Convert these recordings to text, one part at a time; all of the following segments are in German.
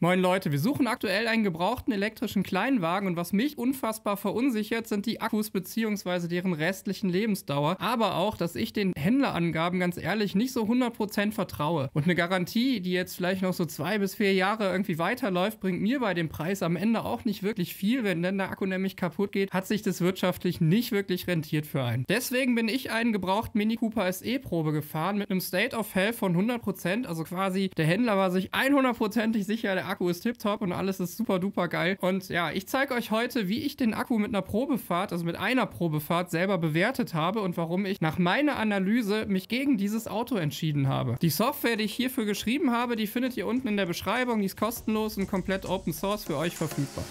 Moin Leute, wir suchen aktuell einen gebrauchten elektrischen Kleinwagen und was mich unfassbar verunsichert, sind die Akkus bzw. deren restlichen Lebensdauer, aber auch, dass ich den Händlerangaben ganz ehrlich nicht so 100% vertraue. Und eine Garantie, die jetzt vielleicht noch so 2 bis 4 Jahre irgendwie weiterläuft, bringt mir bei dem Preis am Ende auch nicht wirklich viel. Wenn dann der Akku nämlich kaputt geht, hat sich das wirtschaftlich nicht wirklich rentiert für einen. Deswegen bin ich einen gebrauchten Mini Cooper SE Probe gefahren mit einem State of Health von 100%, also quasi der Händler war sich 100%ig sicher, der Akku ist tipptopp und alles ist super duper geil. Und ja, ich zeige euch heute, wie ich den Akku mit einer Probefahrt, also mit einer Probefahrt selber bewertet habe und warum ich nach meiner Analyse mich gegen dieses Auto entschieden habe. Die Software, die ich hierfür geschrieben habe, die findet ihr unten in der Beschreibung. Die ist kostenlos und komplett Open Source für euch verfügbar.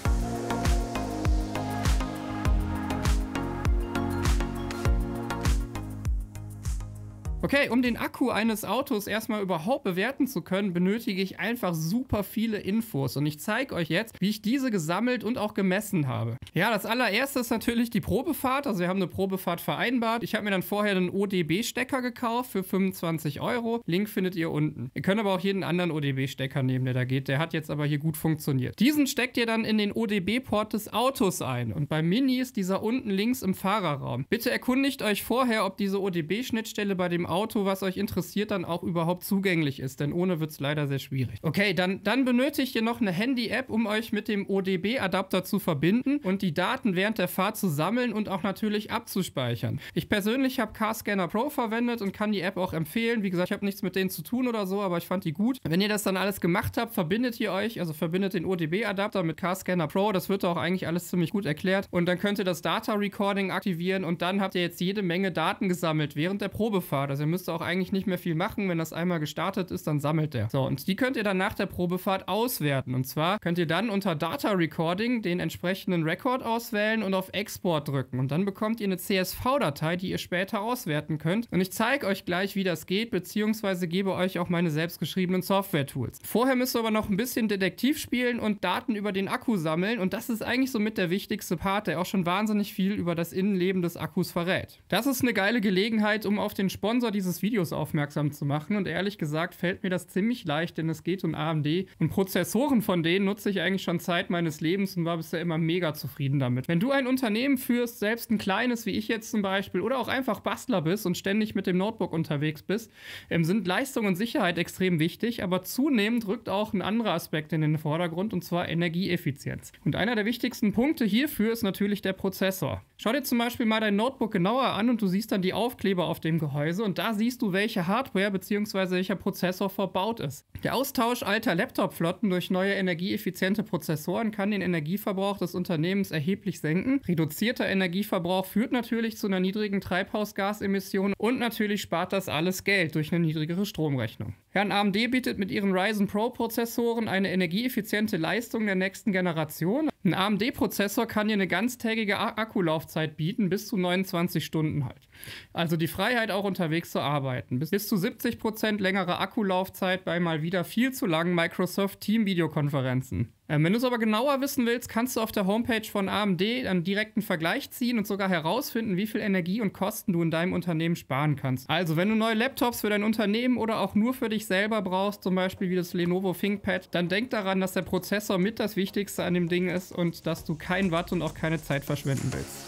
Okay, um den Akku eines Autos erstmal überhaupt bewerten zu können, benötige ich einfach super viele Infos. Und ich zeige euch jetzt, wie ich diese gesammelt und auch gemessen habe. Ja, das allererste ist natürlich die Probefahrt. Also wir haben eine Probefahrt vereinbart. Ich habe mir dann vorher einen ODB-Stecker gekauft für 25 €. Link findet ihr unten. Ihr könnt aber auch jeden anderen ODB-Stecker nehmen, der da geht. Der hat jetzt aber hier gut funktioniert. Diesen steckt ihr dann in den ODB-Port des Autos ein. Und beim Mini ist dieser unten links im Fahrerraum. Bitte erkundigt euch vorher, ob diese ODB-Schnittstelle bei dem Auto, was euch interessiert, dann auch überhaupt zugänglich ist, denn ohne wird es leider sehr schwierig. Okay, dann benötigt ihr noch eine Handy-App, um euch mit dem ODB-Adapter zu verbinden und die Daten während der Fahrt zu sammeln und auch natürlich abzuspeichern. Ich persönlich habe CarScanner Pro verwendet und kann die App auch empfehlen. Wie gesagt, ich habe nichts mit denen zu tun oder so, aber ich fand die gut. Wenn ihr das dann alles gemacht habt, verbindet ihr euch, also verbindet den ODB-Adapter mit CarScanner Pro, das wird auch eigentlich alles ziemlich gut erklärt und dann könnt ihr das Data Recording aktivieren und dann habt ihr jetzt jede Menge Daten gesammelt während der Probefahrt. Also ihr müsst auch eigentlich nicht mehr viel machen. Wenn das einmal gestartet ist, dann sammelt der. So, und die könnt ihr dann nach der Probefahrt auswerten. Und zwar könnt ihr dann unter Data Recording den entsprechenden Record auswählen und auf Export drücken. Und dann bekommt ihr eine CSV-Datei, die ihr später auswerten könnt. Und ich zeige euch gleich, wie das geht, beziehungsweise gebe euch auch meine selbstgeschriebenen Software-Tools. Vorher müsst ihr aber noch ein bisschen Detektiv spielen und Daten über den Akku sammeln. Und das ist eigentlich somit der wichtigste Part, der auch schon wahnsinnig viel über das Innenleben des Akkus verrät. Das ist eine geile Gelegenheit, um auf den Sponsor dieses Videos aufmerksam zu machen und ehrlich gesagt fällt mir das ziemlich leicht, denn es geht um AMD und Prozessoren von denen nutze ich eigentlich schon Zeit meines Lebens und war bisher immer mega zufrieden damit. Wenn du ein Unternehmen führst, selbst ein kleines wie ich jetzt zum Beispiel oder auch einfach Bastler bist und ständig mit dem Notebook unterwegs bist, sind Leistung und Sicherheit extrem wichtig, aber zunehmend rückt auch ein anderer Aspekt in den Vordergrund und zwar Energieeffizienz. Und einer der wichtigsten Punkte hierfür ist natürlich der Prozessor. Schau dir zum Beispiel mal dein Notebook genauer an und du siehst dann die Aufkleber auf dem Gehäuse und da siehst du, welche Hardware bzw. welcher Prozessor verbaut ist. Der Austausch alter Laptop-Flotten durch neue energieeffiziente Prozessoren kann den Energieverbrauch des Unternehmens erheblich senken. Reduzierter Energieverbrauch führt natürlich zu einer niedrigen Treibhausgasemission und natürlich spart das alles Geld durch eine niedrigere Stromrechnung. Ja, AMD bietet mit ihren Ryzen Pro Prozessoren eine energieeffiziente Leistung der nächsten Generation. Ein AMD-Prozessor kann dir eine ganztägige Akkulaufzeit bieten, bis zu 29 Stunden halt. Also die Freiheit auch unterwegs zu arbeiten. Bis zu 70% längere Akkulaufzeit bei mal wieder viel zu langen Microsoft Team-Videokonferenzen. Wenn du es aber genauer wissen willst, kannst du auf der Homepage von AMD einen direkten Vergleich ziehen und sogar herausfinden, wie viel Energie und Kosten du in deinem Unternehmen sparen kannst. Also, wenn du neue Laptops für dein Unternehmen oder auch nur für dich selber brauchst, zum Beispiel wie das Lenovo ThinkPad, dann denk daran, dass der Prozessor mit das Wichtigste an dem Ding ist und dass du kein Watt und auch keine Zeit verschwenden willst.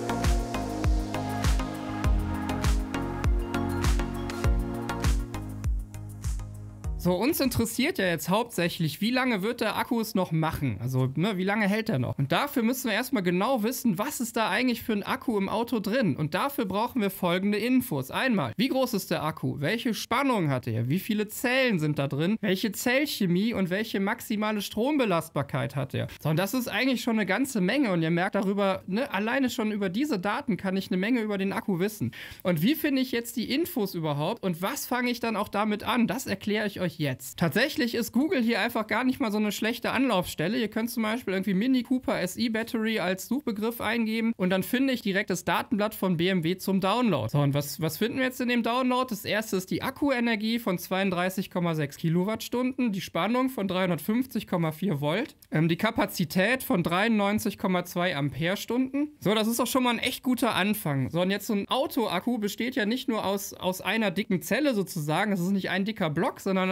So, uns interessiert ja jetzt hauptsächlich, wie lange wird der Akku es noch machen? Also, wie lange hält er noch? Und dafür müssen wir erstmal genau wissen, was ist da eigentlich für ein Akku im Auto drin? Und dafür brauchen wir folgende Infos. Einmal, wie groß ist der Akku? Welche Spannung hat er? Wie viele Zellen sind da drin? Welche Zellchemie und welche maximale Strombelastbarkeit hat er? So, und das ist eigentlich schon eine ganze Menge. Und ihr merkt darüber, alleine schon über diese Daten kann ich eine Menge über den Akku wissen. Und wie finde ich jetzt die Infos überhaupt? Und was fange ich dann auch damit an? Das erkläre ich euch jetzt. Tatsächlich ist Google hier einfach gar nicht mal so eine schlechte Anlaufstelle. Ihr könnt zum Beispiel irgendwie Mini Cooper SE Battery als Suchbegriff eingeben und dann finde ich direkt das Datenblatt von BMW zum Download. So, und was finden wir jetzt in dem Download? Das erste ist die Akkuenergie von 32,6 Kilowattstunden, die Spannung von 350,4 Volt, die Kapazität von 93,2 Ampere-Stunden. So, das ist doch schon mal ein echt guter Anfang. So, und jetzt so ein Autoakku besteht ja nicht nur aus einer dicken Zelle sozusagen, das ist nicht ein dicker Block, sondern das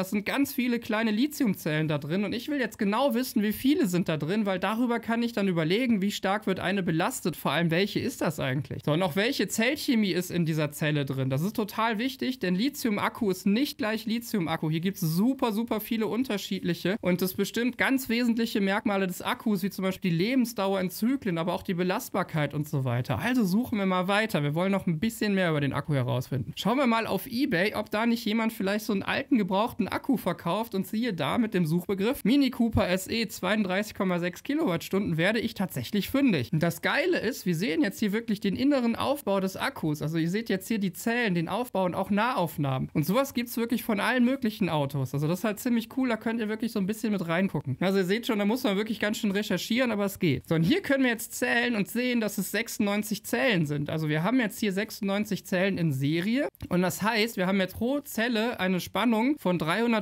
das sind ganz viele kleine Lithiumzellen da drin und ich will jetzt genau wissen, wie viele sind da drin, weil darüber kann ich dann überlegen, wie stark wird eine belastet, vor allem welche ist das eigentlich? So, und auch welche Zellchemie ist in dieser Zelle drin. Das ist total wichtig, denn Lithium-Akku ist nicht gleich Lithium-Akku. Hier gibt es super, super viele unterschiedliche und das bestimmt ganz wesentliche Merkmale des Akkus, wie zum Beispiel die Lebensdauer in Zyklen, aber auch die Belastbarkeit und so weiter. Also suchen wir mal weiter. Wir wollen noch ein bisschen mehr über den Akku herausfinden. Schauen wir mal auf eBay, ob da nicht jemand vielleicht so einen alten, gebrauchten Akku verkauft und siehe da mit dem Suchbegriff Mini Cooper SE 32,6 Kilowattstunden werde ich tatsächlich fündig. Und das Geile ist, wir sehen jetzt hier wirklich den inneren Aufbau des Akkus. Also ihr seht jetzt hier die Zellen, den Aufbau und auch Nahaufnahmen. Und sowas gibt es wirklich von allen möglichen Autos. Also das ist halt ziemlich cool, da könnt ihr wirklich so ein bisschen mit reingucken. Also ihr seht schon, da muss man wirklich ganz schön recherchieren, aber es geht. So, und hier können wir jetzt zählen und sehen, dass es 96 Zellen sind. Also wir haben jetzt hier 96 Zellen in Serie und das heißt, wir haben jetzt pro Zelle eine Spannung von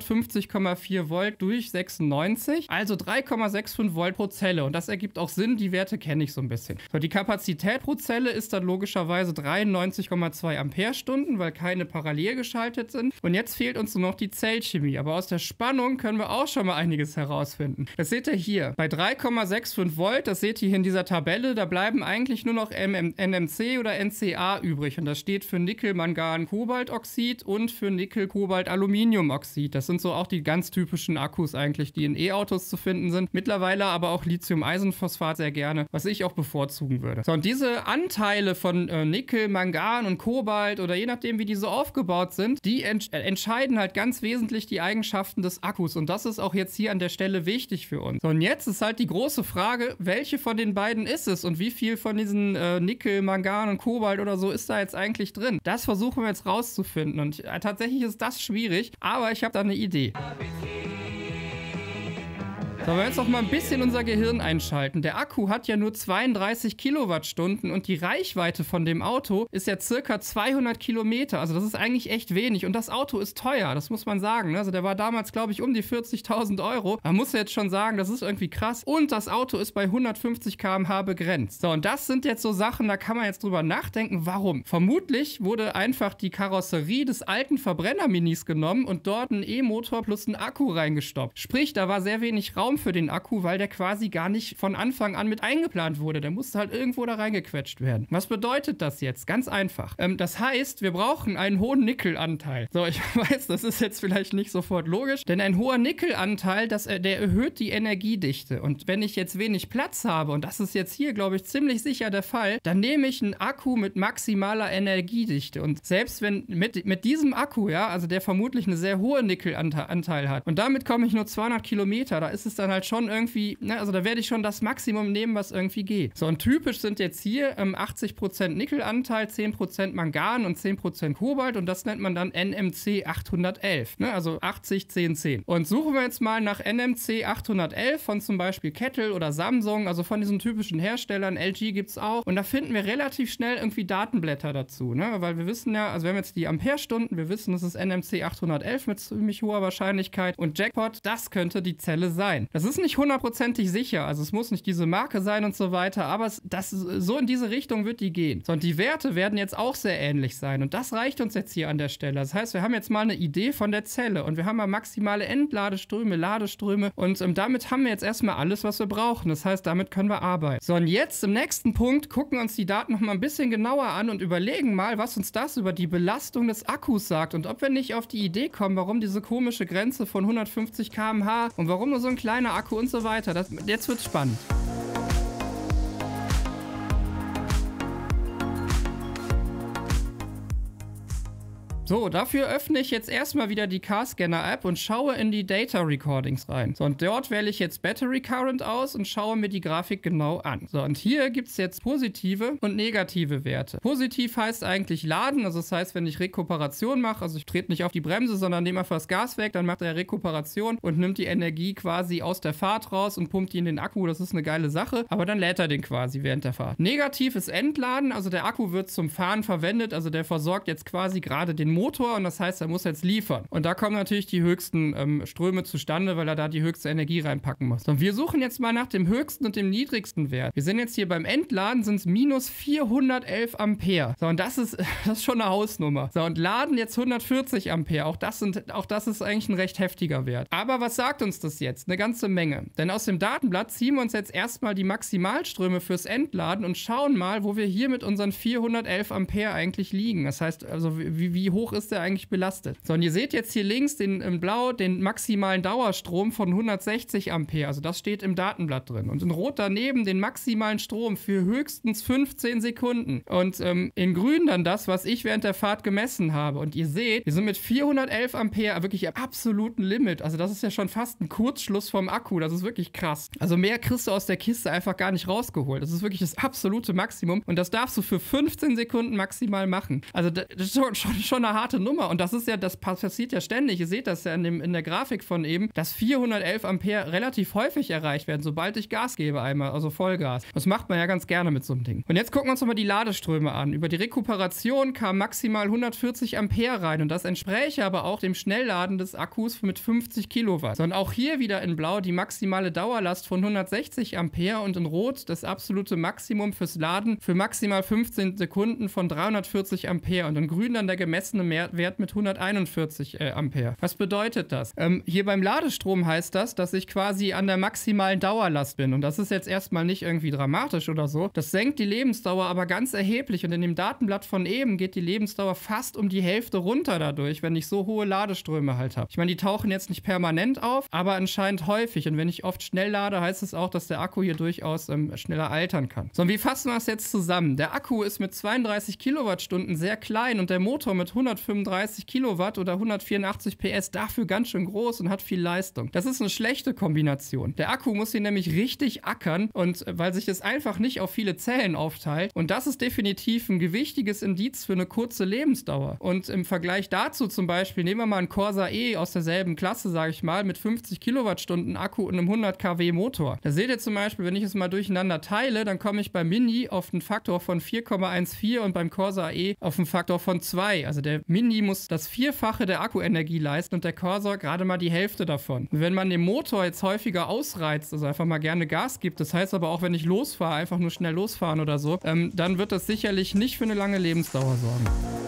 350,4 Volt durch 96, also 3,65 Volt pro Zelle. Und das ergibt auch Sinn, die Werte kenne ich so ein bisschen. So, die Kapazität pro Zelle ist dann logischerweise 93,2 Ampere-Stunden, weil keine parallel geschaltet sind. Und jetzt fehlt uns nur noch die Zellchemie. Aber aus der Spannung können wir auch schon mal einiges herausfinden. Das seht ihr hier. Bei 3,65 Volt, das seht ihr hier in dieser Tabelle, da bleiben eigentlich nur noch NMC oder NCA übrig. Und das steht für Nickel-Mangan-Kobaltoxid und für Nickel-Kobalt-Aluminiumoxid. Das sind so auch die ganz typischen Akkus eigentlich, die in E-Autos zu finden sind. Mittlerweile aber auch Lithium-Eisenphosphat sehr gerne, was ich auch bevorzugen würde. So, und diese Anteile von Nickel, Mangan und Kobalt oder je nachdem, wie die so aufgebaut sind, die entscheiden halt ganz wesentlich die Eigenschaften des Akkus. Und das ist auch jetzt hier an der Stelle wichtig für uns. So, und jetzt ist halt die große Frage, welche von den beiden ist es und wie viel von diesen Nickel, Mangan und Kobalt oder so ist da jetzt eigentlich drin? Das versuchen wir jetzt rauszufinden. Und tatsächlich ist das schwierig, aber ich habe da eine Idee. So, wenn wir jetzt noch mal ein bisschen unser Gehirn einschalten. Der Akku hat ja nur 32 Kilowattstunden und die Reichweite von dem Auto ist ja circa 200 Kilometer. Also das ist eigentlich echt wenig und das Auto ist teuer, das muss man sagen. Also der war damals, glaube ich, um die 40.000 Euro. Man muss ja jetzt schon sagen, das ist irgendwie krass. Und das Auto ist bei 150 km/h begrenzt. So, und das sind jetzt so Sachen, da kann man jetzt drüber nachdenken, warum. Vermutlich wurde einfach die Karosserie des alten Verbrenner-Minis genommen und dort ein E-Motor plus ein Akku reingestoppt. Sprich, da war sehr wenig Raum für den Akku, weil der quasi gar nicht von Anfang an mit eingeplant wurde. Der musste halt irgendwo da reingequetscht werden. Was bedeutet das jetzt? Ganz einfach. Das heißt, wir brauchen einen hohen Nickelanteil. So, ich weiß, das ist jetzt vielleicht nicht sofort logisch, denn ein hoher Nickelanteil, der erhöht die Energiedichte. Und wenn ich jetzt wenig Platz habe, und das ist jetzt hier, glaube ich, ziemlich sicher der Fall, dann nehme ich einen Akku mit maximaler Energiedichte. Und selbst wenn mit diesem Akku, ja, also der vermutlich eine sehr hohe Nickelanteil hat, und damit komme ich nur 200 Kilometer, da ist es dann halt schon irgendwie, ne, also da werde ich schon das Maximum nehmen, was irgendwie geht. So, und typisch sind jetzt hier 80% Nickelanteil, 10% Mangan und 10% Kobalt und das nennt man dann NMC 811, ne, also 80, 10, 10. Und suchen wir jetzt mal nach NMC 811 von zum Beispiel Kettle oder Samsung, also von diesen typischen Herstellern, LG gibt es auch, und da finden wir relativ schnell irgendwie Datenblätter dazu, ne, weil wir wissen ja, also wir haben jetzt die Amperestunden, wir wissen, das ist NMC 811 mit ziemlich hoher Wahrscheinlichkeit und Jackpot, das könnte die Zelle sein. Das ist nicht hundertprozentig sicher, also es muss nicht diese Marke sein und so weiter, aber so in diese Richtung wird die gehen. So, und die Werte werden jetzt auch sehr ähnlich sein und das reicht uns jetzt hier an der Stelle. Das heißt, wir haben jetzt mal eine Idee von der Zelle und wir haben mal maximale Entladeströme, Ladeströme und damit haben wir jetzt erstmal alles, was wir brauchen. Das heißt, damit können wir arbeiten. So, und jetzt im nächsten Punkt gucken wir uns die Daten noch mal ein bisschen genauer an und überlegen mal, was uns das über die Belastung des Akkus sagt und ob wir nicht auf die Idee kommen, warum diese komische Grenze von 150 km/h und warum nur so ein kleiner Akku und so weiter. Jetzt wird's spannend. So, dafür öffne ich jetzt erstmal wieder die Car-Scanner-App und schaue in die Data Recordings rein. So, und dort wähle ich jetzt Battery Current aus und schaue mir die Grafik genau an. So, und hier gibt es jetzt positive und negative Werte. Positiv heißt eigentlich laden, also das heißt, wenn ich Rekuperation mache, also ich trete nicht auf die Bremse, sondern nehme einfach das Gas weg, dann macht er Rekuperation und nimmt die Energie quasi aus der Fahrt raus und pumpt die in den Akku. Das ist eine geile Sache, aber dann lädt er den quasi während der Fahrt. Negativ ist Entladen, also der Akku wird zum Fahren verwendet, also der versorgt jetzt quasi gerade den Motor und das heißt, er muss jetzt liefern. Und da kommen natürlich die höchsten Ströme zustande, weil er da die höchste Energie reinpacken muss. So, und wir suchen jetzt mal nach dem höchsten und dem niedrigsten Wert. Wir sind jetzt hier beim Entladen, sind es minus 411 Ampere. So, und das ist schon eine Hausnummer. So, und laden jetzt 140 Ampere. Auch das ist eigentlich ein recht heftiger Wert. Aber was sagt uns das jetzt? Eine ganze Menge. Denn aus dem Datenblatt ziehen wir uns jetzt erstmal die Maximalströme fürs Entladen und schauen mal, wo wir hier mit unseren 411 Ampere eigentlich liegen. Das heißt, also wie hoch ist der eigentlich belastet? So, und ihr seht jetzt hier links in Blau den maximalen Dauerstrom von 160 Ampere. Also das steht im Datenblatt drin. Und in Rot daneben den maximalen Strom für höchstens 15 Sekunden. Und in Grün dann das, was ich während der Fahrt gemessen habe. Und ihr seht, wir sind mit 411 Ampere wirklich am absoluten Limit. Also das ist ja schon fast ein Kurzschluss vom Akku. Das ist wirklich krass. Also mehr kriegst du aus der Kiste einfach gar nicht rausgeholt. Das ist wirklich das absolute Maximum. Und das darfst du für 15 Sekunden maximal machen. Also das ist schon eine harte Nummer. Und das passiert ja ständig. Ihr seht das ja in der Grafik von eben, dass 411 Ampere relativ häufig erreicht werden, sobald ich Gas gebe einmal, also Vollgas. Das macht man ja ganz gerne mit so einem Ding. Und jetzt gucken wir uns nochmal die Ladeströme an. Über die Rekuperation kam maximal 140 Ampere rein und das entspräche aber auch dem Schnellladen des Akkus mit 50 Kilowatt. So, und auch hier wieder in Blau die maximale Dauerlast von 160 Ampere und in Rot das absolute Maximum fürs Laden für maximal 15 Sekunden von 340 Ampere und in Grün dann der gemessene Wert mit 141 Ampere. Was bedeutet das? Hier beim Ladestrom heißt das, dass ich quasi an der maximalen Dauerlast bin und das ist jetzt erstmal nicht irgendwie dramatisch oder so. Das senkt die Lebensdauer aber ganz erheblich und in dem Datenblatt von eben geht die Lebensdauer fast um die Hälfte runter dadurch, wenn ich so hohe Ladeströme halt habe. Ich meine, die tauchen jetzt nicht permanent auf, aber anscheinend häufig und wenn ich oft schnell lade, heißt es auch, dass der Akku hier durchaus schneller altern kann. So, und wie fassen wir das jetzt zusammen? Der Akku ist mit 32 Kilowattstunden sehr klein und der Motor mit 135 Kilowatt oder 184 PS dafür ganz schön groß und hat viel Leistung. Das ist eine schlechte Kombination. Der Akku muss hier nämlich richtig ackern und weil sich es einfach nicht auf viele Zellen aufteilt und das ist definitiv ein gewichtiges Indiz für eine kurze Lebensdauer. Und im Vergleich dazu zum Beispiel, nehmen wir mal einen Corsa E aus derselben Klasse, sage ich mal, mit 50 Kilowattstunden Akku und einem 100 kW Motor. Da seht ihr zum Beispiel, wenn ich es mal durcheinander teile, dann komme ich beim Mini auf einen Faktor von 4,14 und beim Corsa E auf einen Faktor von 2. Also der Mini muss das Vierfache der Akkuenergie leisten und der Corsa gerade mal die Hälfte davon. Und wenn man den Motor jetzt häufiger ausreizt, also einfach mal gerne Gas gibt, das heißt aber auch, wenn ich losfahre, einfach nur schnell losfahren oder so, dann wird das sicherlich nicht für eine lange Lebensdauer sorgen.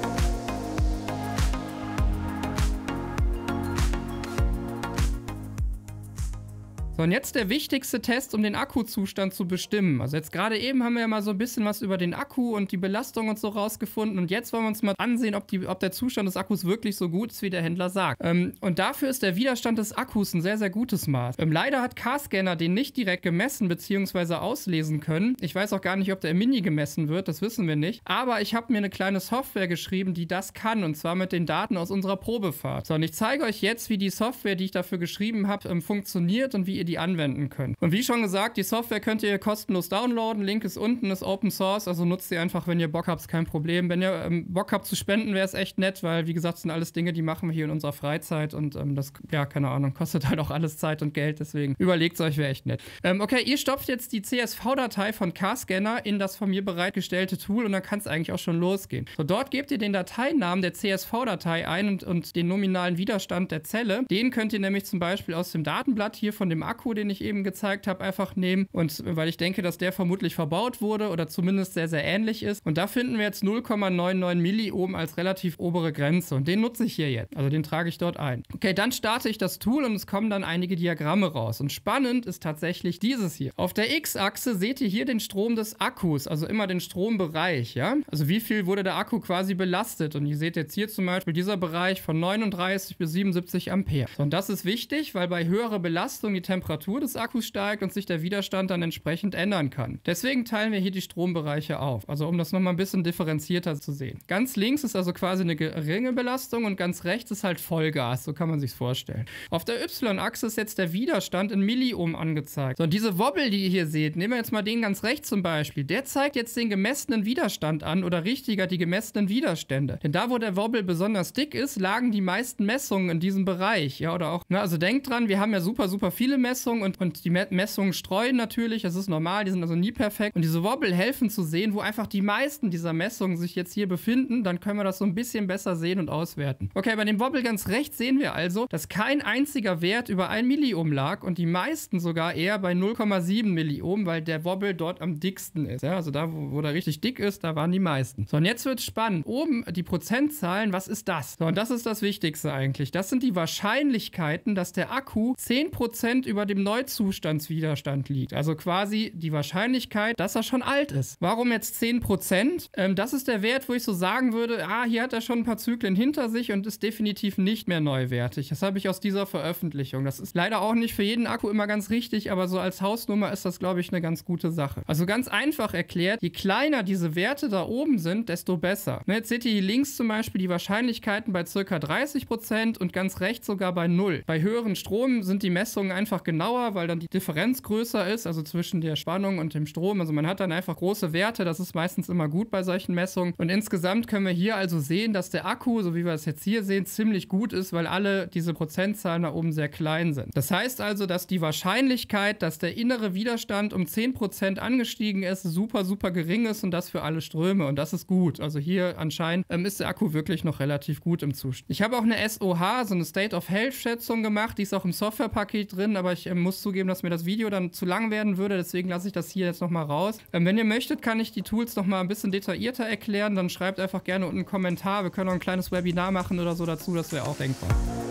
So, und jetzt der wichtigste Test, um den Akkuzustand zu bestimmen. Also jetzt gerade eben haben wir ja mal so ein bisschen was über den Akku und die Belastung und so rausgefunden. Und jetzt wollen wir uns mal ansehen, ob der Zustand des Akkus wirklich so gut ist, wie der Händler sagt. Und dafür ist der Widerstand des Akkus ein sehr, sehr gutes Maß. Leider hat Car-Scanner den nicht direkt gemessen bzw. auslesen können. Ich weiß auch gar nicht, ob der im Mini gemessen wird, das wissen wir nicht. Aber ich habe mir eine kleine Software geschrieben, die das kann. Und zwar mit den Daten aus unserer Probefahrt. So, und ich zeige euch jetzt, wie die Software, die ich dafür geschrieben habe, funktioniert und wie ihr die anwenden könnt. Und wie schon gesagt, die Software könnt ihr kostenlos downloaden. Link ist unten, ist Open Source, also nutzt sie einfach, wenn ihr Bock habt, ist kein Problem. Wenn ihr Bock habt zu spenden, wäre es echt nett, weil, wie gesagt, das sind alles Dinge, die machen wir hier in unserer Freizeit und das, ja, keine Ahnung, kostet halt auch alles Zeit und Geld, deswegen überlegt es euch, wäre echt nett. Okay, ihr stopft jetzt die CSV-Datei von Car-Scanner in das von mir bereitgestellte Tool und dann kann es eigentlich auch schon losgehen. So, dort gebt ihr den Dateinamen der CSV-Datei ein und den nominalen Widerstand der Zelle. Den könnt ihr nämlich zum Beispiel aus dem Datenblatt hier von dem Akku, den ich eben gezeigt habe, einfach nehmen. Und weil ich denke, dass der vermutlich verbaut wurde oder zumindest sehr, sehr ähnlich ist. Und da finden wir jetzt 0,99 Milliohm als relativ obere Grenze. Und den nutze ich hier jetzt. Also den trage ich dort ein. Okay, dann starte ich das Tool und es kommen dann einige Diagramme raus. Und spannend ist tatsächlich dieses hier. Auf der X-Achse seht ihr hier den Strom des Akkus, also immer den Strombereich, ja? Also wie viel wurde der Akku quasi belastet? Und ihr seht jetzt hier zum Beispiel dieser Bereich von 39 bis 77 Ampere. So, und das ist wichtig, weil bei höherer Belastung die Temperatur des Akkus steigt und sich der Widerstand dann entsprechend ändern kann. Deswegen teilen wir hier die Strombereiche auf, also um das nochmal ein bisschen differenzierter zu sehen. Ganz links ist also quasi eine geringe Belastung und ganz rechts ist halt Vollgas, so kann man sich's vorstellen. Auf der Y-Achse ist jetzt der Widerstand in Milliohm angezeigt. So, und diese Wobbel, die ihr hier seht, nehmen wir jetzt mal den ganz rechts zum Beispiel, der zeigt jetzt den gemessenen Widerstand an oder richtiger die gemessenen Widerstände. Denn da, wo der Wobbel besonders dick ist, lagen die meisten Messungen in diesem Bereich, ja, oder auch, also denkt dran, wir haben ja super, super viele Messungen Wobbelmessungen und die Messungen streuen natürlich, das ist normal, die sind also nie perfekt. Und diese Wobble helfen zu sehen, wo einfach die meisten dieser Messungen sich jetzt hier befinden. Dann können wir das so ein bisschen besser sehen und auswerten. Okay, bei dem Wobble ganz rechts sehen wir also, dass kein einziger Wert über 1 Milliohm lag und die meisten sogar eher bei 0,7 Milliohm, weil der Wobble dort am dicksten ist. Ja, also da, wo der richtig dick ist, da waren die meisten. So, und jetzt wird es spannend. Oben die Prozentzahlen, was ist das? So, und das ist das Wichtigste eigentlich. Das sind die Wahrscheinlichkeiten, dass der Akku 10% über dem Neuzustandswiderstand liegt. Also quasi die Wahrscheinlichkeit, dass er schon alt ist. Warum jetzt 10%? Das ist der Wert, wo ich so sagen würde, hier hat er schon ein paar Zyklen hinter sich und ist definitiv nicht mehr neuwertig. Das habe ich aus dieser Veröffentlichung. Das ist leider auch nicht für jeden Akku immer ganz richtig, aber so als Hausnummer ist das, glaube ich, eine ganz gute Sache. Also ganz einfach erklärt, je kleiner diese Werte da oben sind, desto besser. Jetzt seht ihr hier links zum Beispiel die Wahrscheinlichkeiten bei ca. 30% und ganz rechts sogar bei 0. Bei höheren Strom sind die Messungen einfach genauer, weil dann die Differenz größer ist, also zwischen der Spannung und dem Strom. Also man hat dann einfach große Werte, das ist meistens immer gut bei solchen Messungen. Und insgesamt können wir hier also sehen, dass der Akku, so wie wir es jetzt hier sehen, ziemlich gut ist, weil alle diese Prozentzahlen da oben sehr klein sind. Das heißt also, dass die Wahrscheinlichkeit, dass der innere Widerstand um 10% angestiegen ist, super, super gering ist und das für alle Ströme. Und das ist gut. Also hier anscheinend ist der Akku wirklich noch relativ gut im Zustand. Ich habe auch eine SOH, so eine State of Health Schätzung gemacht, die ist auch im Softwarepaket drin, aber ich muss zugeben, dass mir das Video dann zu lang werden würde, deswegen lasse ich das hier jetzt nochmal raus. Wenn ihr möchtet, kann ich die Tools nochmal ein bisschen detaillierter erklären, dann schreibt einfach gerne unten einen Kommentar, wir können auch ein kleines Webinar machen oder so dazu, das wäre auch denkbar.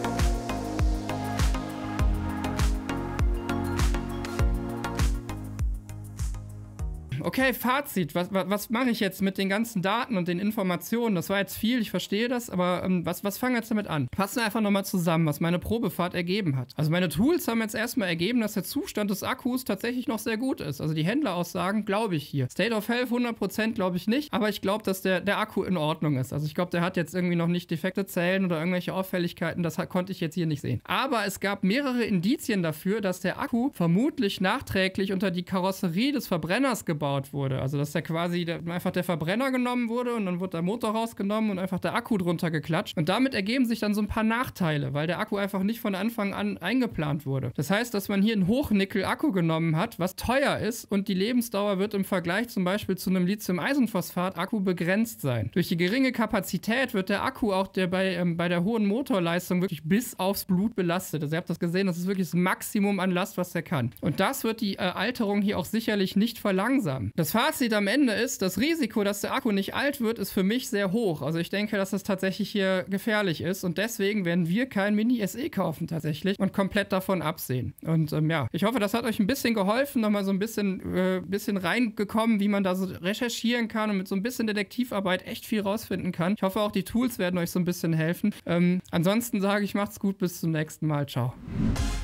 Okay, Fazit. Was mache ich jetzt mit den ganzen Daten und den Informationen? Das war jetzt viel, ich verstehe das, aber was fangen wir jetzt damit an? Fassen wir einfach nochmal zusammen, was meine Probefahrt ergeben hat. Also meine Tools haben jetzt erstmal ergeben, dass der Zustand des Akkus tatsächlich noch sehr gut ist. Also die Händleraussagen glaube ich hier. State of Health 100% glaube ich nicht, aber ich glaube, dass der Akku in Ordnung ist. Also ich glaube, der hat jetzt irgendwie noch nicht defekte Zellen oder irgendwelche Auffälligkeiten, das konnte ich jetzt hier nicht sehen. Aber es gab mehrere Indizien dafür, dass der Akku vermutlich nachträglich unter die Karosserie des Verbrenners gebaut wurde. Also dass da quasi einfach der Verbrenner genommen wurde und dann wurde der Motor rausgenommen und einfach der Akku drunter geklatscht. Und damit ergeben sich dann so ein paar Nachteile, weil der Akku einfach nicht von Anfang an eingeplant wurde. Das heißt, dass man hier einen Hochnickel-Akku genommen hat, was teuer ist und die Lebensdauer wird im Vergleich zum Beispiel zu einem Lithium-Eisenphosphat-Akku begrenzt sein. Durch die geringe Kapazität wird der Akku auch bei der hohen Motorleistung wirklich bis aufs Blut belastet. Also ihr habt das gesehen, das ist wirklich das Maximum an Last, was er kann. Und das wird die Alterung hier auch sicherlich nicht verlangsamen. Das Fazit am Ende ist, das Risiko, dass der Akku nicht alt wird, ist für mich sehr hoch. Also ich denke, dass das tatsächlich hier gefährlich ist und deswegen werden wir kein Mini SE kaufen tatsächlich und komplett davon absehen. Und ja, ich hoffe, das hat euch ein bisschen geholfen, nochmal so ein bisschen reingekommen, wie man da so recherchieren kann und mit so ein bisschen Detektivarbeit echt viel rausfinden kann. Ich hoffe auch, die Tools werden euch so ein bisschen helfen. Ansonsten sage ich, macht's gut, bis zum nächsten Mal. Ciao.